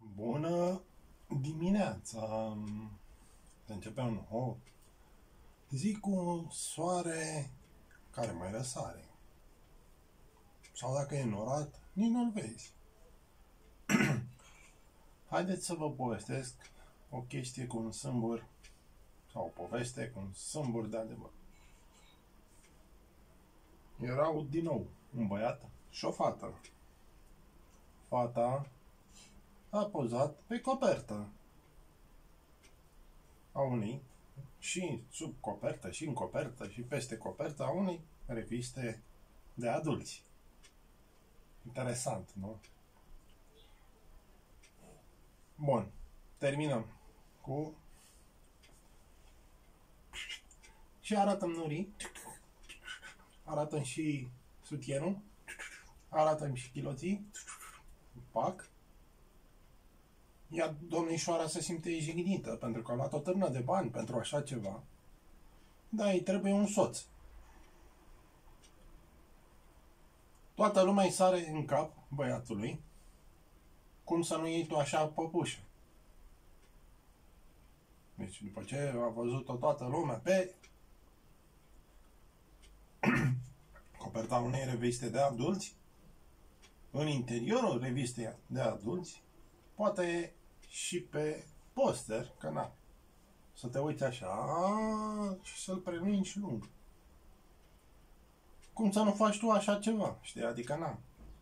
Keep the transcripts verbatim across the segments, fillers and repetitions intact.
Bună dimineața! Se începe un nou zi cu soare care mai răsare. Sau dacă e norat, nici nu-l vezi. Haideți să vă povestesc o chestie cu un sâmbur sau o poveste cu un sâmbur de adevăr. Erau din nou un băiat și o fată. Fata a pozat pe copertă a unei și sub copertă și în copertă și peste copertă a unei reviste de adulți. Interesant, nu? Bun, terminăm cu și arătăm nurii, arătăm și sutienul, arătăm și chiloții, pac. Iar domnișoara se simte jignită pentru că a luat o târnă de bani pentru așa ceva, dar îi trebuie un soț. Toată lumea îi sare în cap băiatului cum să nu iei tu așa păpușă. Deci după ce a văzut-o toată lumea pe coperta unei reviste de adulți, în interiorul revistei de adulți, poate și pe poster, că na, să te uiți așa și să-l premingi lung. Cum să nu faci tu așa ceva, știi? Adică na.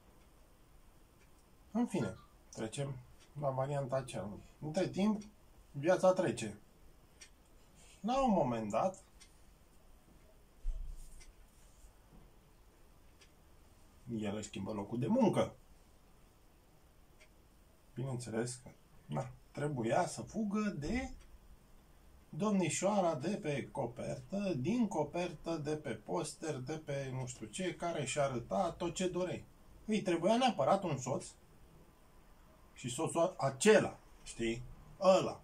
În fine, trecem la varianta aceea. Între timp, viața trece. La un moment dat, el își schimbă locul de muncă. Bineînțeles că na, trebuia să fugă de domnișoara de pe copertă, din copertă, de pe poster, de pe nu știu ce, care și arăta tot ce dorei. Îi trebuia neapărat un soț și soțul acela, știi? Ăla.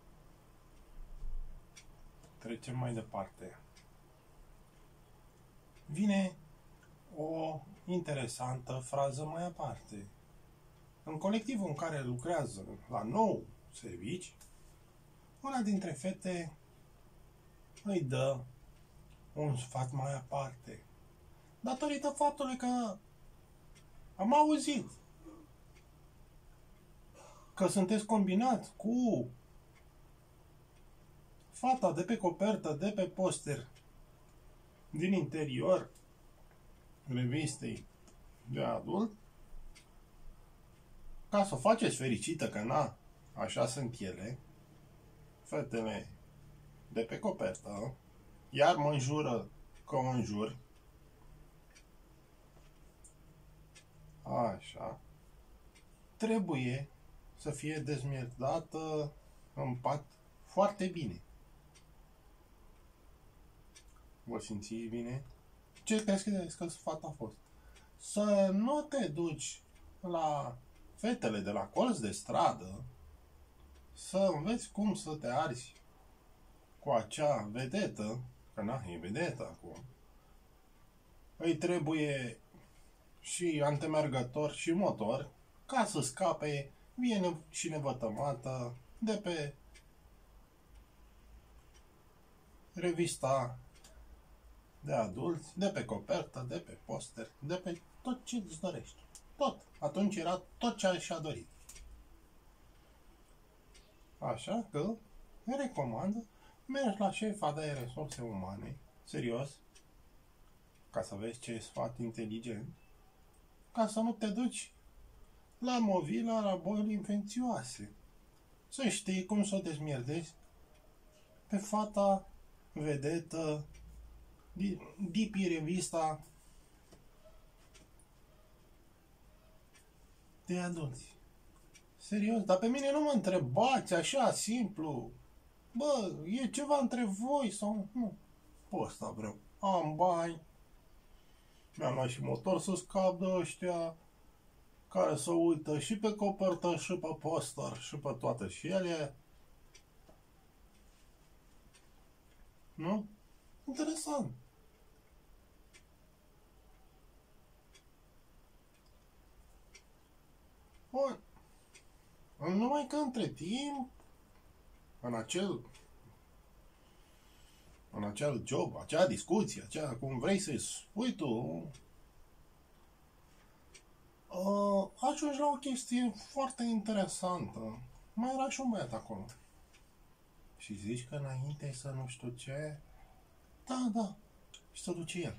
Trecem mai departe. Vine o interesantă frază mai aparte. În colectivul în care lucrează la nou servici, una dintre fete îi dă un sfat mai aparte. Datorită faptului că am auzit că sunteți combinați cu fata de pe copertă, de pe poster, din interior revistei de adult, ca să o faceți fericită, că na, așa sunt ele, fetele de pe copertă, iar mă înjură că o înjur, așa, trebuie să fie dezmierdată în pat foarte bine. Vă simțiți bine? Ce crezi că sfat a fost? Să nu te duci la fetele de la colț de stradă, să înveți cum să te arzi cu acea vedetă, că na, e vedetă acum. Îi trebuie și antemergător și motor ca să scape vie și nevătămată de pe revista de adulți, de pe copertă, de pe poster, de pe tot ce îți dorești. Tot. Atunci era tot ce și-a dorit. Așa că îi recomandă mergi la șefa de resurse umane, serios, ca să vezi ce e sfat inteligent, ca să nu te duci la movila, la boli infecțioase. Să știi cum să o dezmierdezi pe fata vedetă, dipi revista de adulți. Serios, dar pe mine nu mă întrebați așa, simplu. Bă, e ceva între voi sau nu? Pe ăsta vreau. Am bani. Mi-am luat și motor să scap de ăștia care să uită și pe copertă, și pe poster, și pe toate și ele. Nu? Interesant. Bun. În Numai că între timp, în acel, în acel job, acea discuție, acea, cum vrei să-i spui tu, uh, ajungi la o chestie foarte interesantă. Mai era și un băiat acolo. Și zici că înainte să nu știu ce... Da, da. Și se duce el.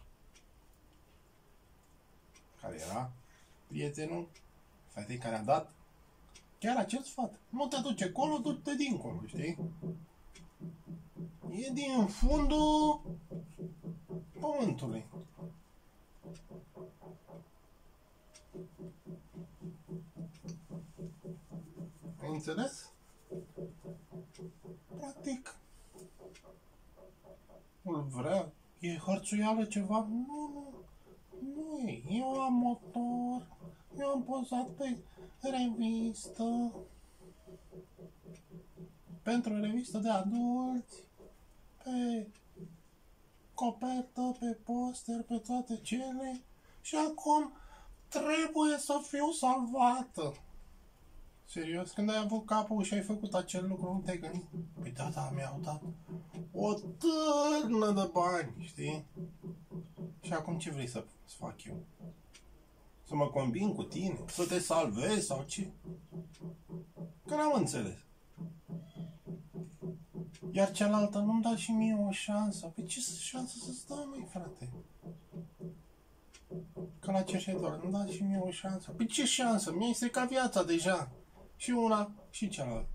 Care era prietenul fetei care a dat chiar acel sfat. Nu te duce acolo, du-te dincolo, știi? E din fundul pământului. Ai înțeles? Practic, îl vrea, e hărțuială ceva? Nu, nu, nu e. Eu am motor, eu am pozat pe revistă, pentru revistă de adulți, pe copertă, pe poster, pe toate cele și acum trebuie să fiu salvată. Serios? Când ai avut capul și ai făcut acel lucru, nu te-ai gândit? Păi da, da, mi-au dat o târnă de bani, știi? Și acum ce vrei să, să fac eu? Să mă combin cu tine? Să te salvezi sau ce? Că n-am înțeles. Iar cealaltă nu-mi da și mie o șansă. Păi ce șansă să-ți dau, măi, frate? Că la cerșetor, nu da și mie o șansă. Păi ce șansă? Mi-ai stricat viața deja. Și una și cealaltă.